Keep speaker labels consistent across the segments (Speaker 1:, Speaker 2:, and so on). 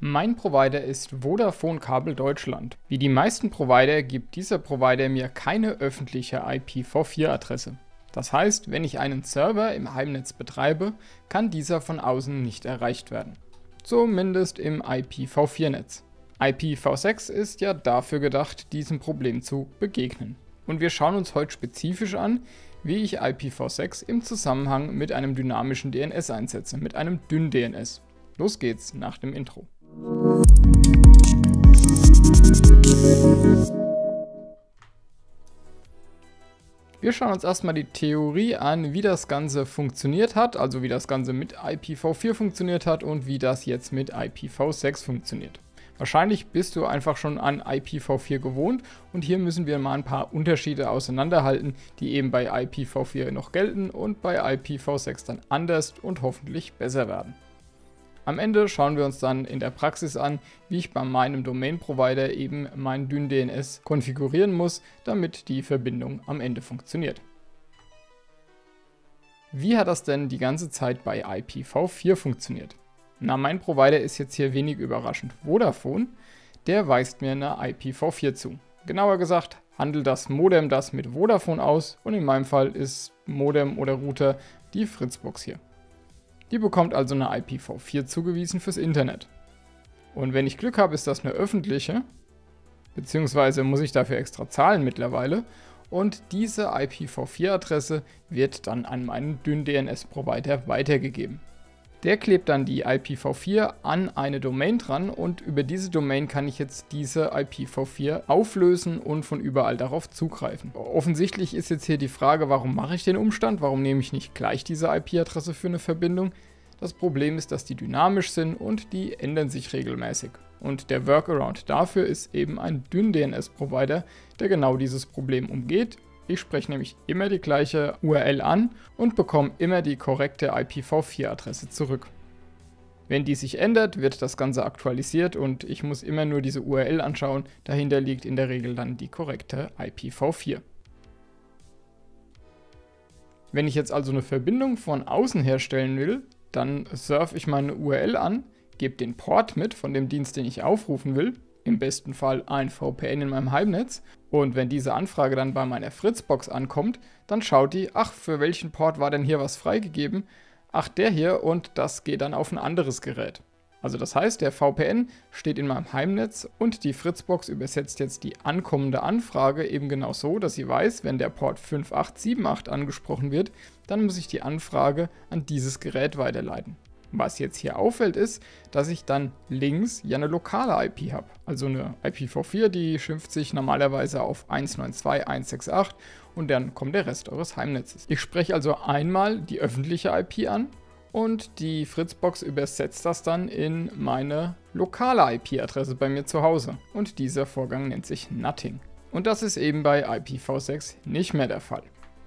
Speaker 1: Mein Provider ist Vodafone Kabel Deutschland. Wie die meisten Provider gibt dieser Provider mir keine öffentliche IPv4-Adresse. Das heißt, wenn ich einen Server im Heimnetz betreibe, kann dieser von außen nicht erreicht werden. Zumindest im IPv4-Netz. IPv6 ist ja dafür gedacht, diesem Problem zu begegnen. Und wir schauen uns heute spezifisch an, wie ich IPv6 im Zusammenhang mit einem dynamischen DNS einsetze, mit einem DynDNS. Los geht's nach dem Intro. Wir schauen uns erstmal die Theorie an, wie das Ganze funktioniert hat, also wie das Ganze mit IPv4 funktioniert hat und wie das jetzt mit IPv6 funktioniert. Wahrscheinlich bist du einfach schon an IPv4 gewohnt und hier müssen wir mal ein paar Unterschiede auseinanderhalten, die eben bei IPv4 noch gelten und bei IPv6 dann anders und hoffentlich besser werden. Am Ende schauen wir uns dann in der Praxis an, wie ich bei meinem Domain-Provider eben mein DynDNS konfigurieren muss, damit die Verbindung am Ende funktioniert. Wie hat das denn die ganze Zeit bei IPv4 funktioniert? Na, mein Provider ist jetzt hier wenig überraschend Vodafone, der weist mir eine IPv4 zu. Genauer gesagt handelt das Modem das mit Vodafone aus und in meinem Fall ist Modem oder Router die Fritzbox hier. Die bekommt also eine IPv4 zugewiesen fürs Internet. Und wenn ich Glück habe, ist das eine öffentliche, beziehungsweise muss ich dafür extra zahlen mittlerweile. Und diese IPv4-Adresse wird dann an meinen DynDNS-Provider weitergegeben. Der klebt dann die IPv4 an eine Domain dran und über diese Domain kann ich jetzt diese IPv4 auflösen und von überall darauf zugreifen. Offensichtlich ist jetzt hier die Frage, warum mache ich den Umstand? Warum nehme ich nicht gleich diese IP-Adresse für eine Verbindung? Das Problem ist, dass die dynamisch sind und die ändern sich regelmäßig. Und der Workaround dafür ist eben ein DynDNS-Provider, der genau dieses Problem umgeht. Ich spreche nämlich immer die gleiche URL an und bekomme immer die korrekte IPv4-Adresse zurück. Wenn die sich ändert, wird das Ganze aktualisiert und ich muss immer nur diese URL anschauen. Dahinter liegt in der Regel dann die korrekte IPv4. Wenn ich jetzt also eine Verbindung von außen herstellen will, dann surfe ich meine URL an, gebe den Port mit von dem Dienst, den ich aufrufen will. Im besten Fall ein VPN in meinem Heimnetz. Und wenn diese Anfrage dann bei meiner Fritzbox ankommt, dann schaut die, ach, für welchen Port war denn hier was freigegeben? Ach, der hier, und das geht dann auf ein anderes Gerät. Also das heißt, der VPN steht in meinem Heimnetz und die Fritzbox übersetzt jetzt die ankommende Anfrage eben genau so, dass sie weiß, wenn der Port 5878 angesprochen wird, dann muss ich die Anfrage an dieses Gerät weiterleiten. Was jetzt hier auffällt ist, dass ich dann links ja eine lokale IP habe. Also eine IPv4, die schimpft sich normalerweise auf 192.168 und dann kommt der Rest eures Heimnetzes. Ich spreche also einmal die öffentliche IP an und die Fritzbox übersetzt das dann in meine lokale IP-Adresse bei mir zu Hause. Und dieser Vorgang nennt sich Nutting. Und das ist eben bei IPv6 nicht mehr der Fall.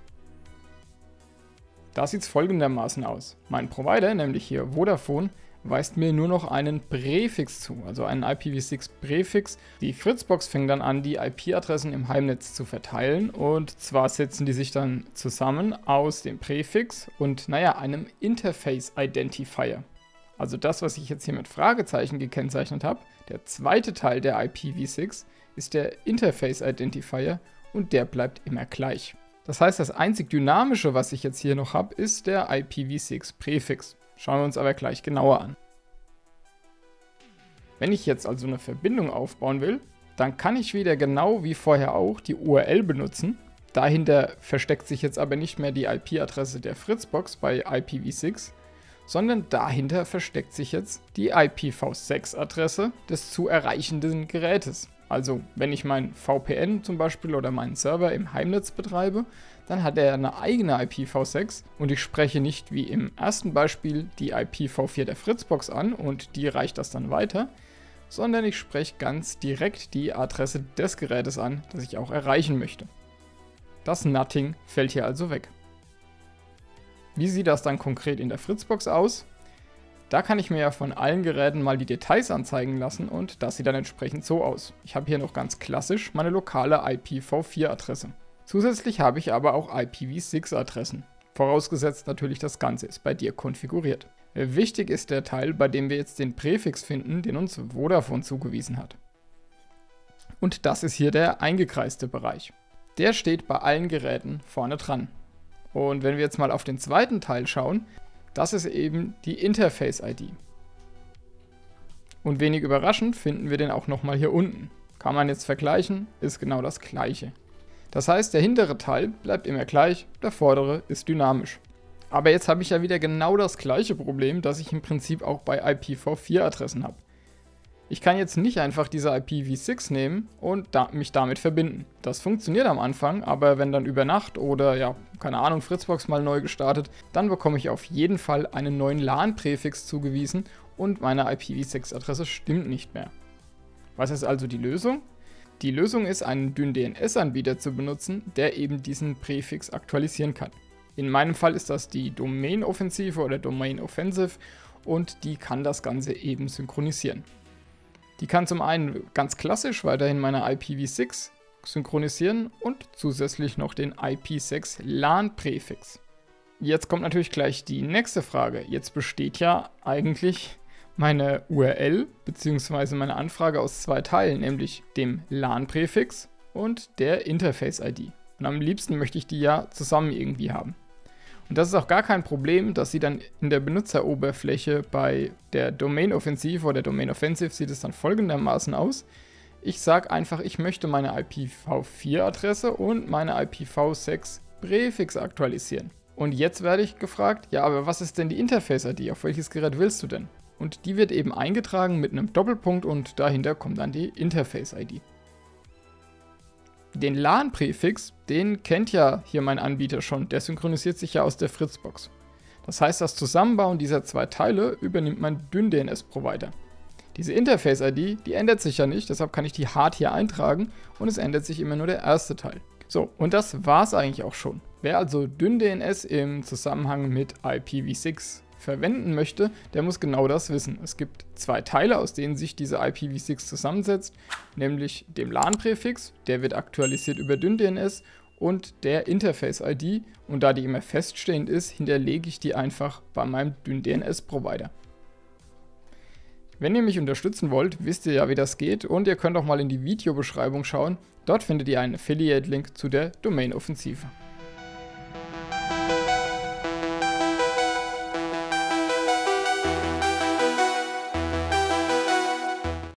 Speaker 1: Da sieht es folgendermaßen aus. Mein Provider, nämlich hier Vodafone, weist mir nur noch einen Präfix zu, also einen IPv6-Präfix. Die Fritzbox fängt dann an, die IP-Adressen im Heimnetz zu verteilen und zwar setzen die sich dann zusammen aus dem Präfix und einem Interface-Identifier. Also das, was ich jetzt hier mit Fragezeichen gekennzeichnet habe, der zweite Teil der IPv6 ist der Interface-Identifier und der bleibt immer gleich. Das heißt, das einzig Dynamische, was ich jetzt hier noch habe, ist der IPv6-Präfix. Schauen wir uns aber gleich genauer an. Wenn ich jetzt also eine Verbindung aufbauen will, dann kann ich wieder genau wie vorher auch die URL benutzen. Dahinter versteckt sich jetzt aber nicht mehr die IP-Adresse der Fritzbox bei IPv6, sondern dahinter versteckt sich jetzt die IPv6-Adresse des zu erreichenden Gerätes. Also wenn ich mein VPN zum Beispiel oder meinen Server im Heimnetz betreibe, dann hat er eine eigene IPv6 und ich spreche nicht wie im ersten Beispiel die IPv4 der Fritzbox an und die reicht das dann weiter, sondern ich spreche ganz direkt die Adresse des Gerätes an, das ich auch erreichen möchte. Das Nutting fällt hier also weg. Wie sieht das dann konkret in der Fritzbox aus? Da kann ich mir ja von allen Geräten mal die Details anzeigen lassen und das sieht dann entsprechend so aus. Ich habe hier noch ganz klassisch meine lokale IPv4-Adresse. Zusätzlich habe ich aber auch IPv6-Adressen. Vorausgesetzt natürlich, das Ganze ist bei dir konfiguriert. Wichtig ist der Teil, bei dem wir jetzt den Präfix finden, den uns Vodafone zugewiesen hat. Und das ist hier der eingekreiste Bereich. Der steht bei allen Geräten vorne dran. Und wenn wir jetzt mal auf den zweiten Teil schauen, das ist eben die Interface-ID. Und wenig überraschend finden wir den auch nochmal hier unten. Kann man jetzt vergleichen, ist genau das gleiche. Das heißt, der hintere Teil bleibt immer gleich, der vordere ist dynamisch. Aber jetzt habe ich ja wieder genau das gleiche Problem, das ich im Prinzip auch bei IPv4-Adressen habe. Ich kann jetzt nicht einfach diese IPv6 nehmen und mich damit verbinden. Das funktioniert am Anfang, aber wenn dann über Nacht oder ja, keine Ahnung, Fritzbox mal neu gestartet, dann bekomme ich auf jeden Fall einen neuen LAN-Präfix zugewiesen und meine IPv6-Adresse stimmt nicht mehr. Was ist also die Lösung? Die Lösung ist, einen DynDNS-Anbieter zu benutzen, der eben diesen Präfix aktualisieren kann. In meinem Fall ist das die Domain-Offensive oder Domain-Offensive und die kann das Ganze eben synchronisieren. Die kann zum einen ganz klassisch weiterhin meine IPv6 synchronisieren und zusätzlich noch den IP6 LAN-Präfix. Jetzt kommt natürlich gleich die nächste Frage. Jetzt besteht ja eigentlich meine URL bzw. meine Anfrage aus zwei Teilen, nämlich dem LAN-Präfix und der Interface-ID. Und am liebsten möchte ich die ja zusammen irgendwie haben. Und das ist auch gar kein Problem, dass sie dann in der Benutzeroberfläche bei der Domain Offensive oder Domain Offensive sieht es dann folgendermaßen aus. Ich sage einfach, ich möchte meine IPv4-Adresse und meine IPv6 Präfix aktualisieren. Und jetzt werde ich gefragt, ja, aber was ist denn die Interface-ID? Auf welches Gerät willst du denn? Und die wird eben eingetragen mit einem Doppelpunkt und dahinter kommt dann die Interface-ID. Den LAN-Präfix, den kennt ja hier mein Anbieter schon, der synchronisiert sich ja aus der Fritzbox. Das heißt, das Zusammenbauen dieser zwei Teile übernimmt mein DynDNS-Provider. Diese Interface-ID, die ändert sich ja nicht, deshalb kann ich die hart hier eintragen und es ändert sich immer nur der erste Teil. So, und das war's eigentlich auch schon. Wer also DynDNS im Zusammenhang mit IPv6 verwenden möchte, der muss genau das wissen. Es gibt zwei Teile, aus denen sich diese IPv6 zusammensetzt, nämlich dem LAN-Präfix, der wird aktualisiert über DynDNS und der Interface-ID und da die immer feststehend ist, hinterlege ich die einfach bei meinem DynDNS-Provider. Wenn ihr mich unterstützen wollt, wisst ihr ja, wie das geht und ihr könnt auch mal in die Videobeschreibung schauen. Dort findet ihr einen Affiliate-Link zu der Domain-Offensive.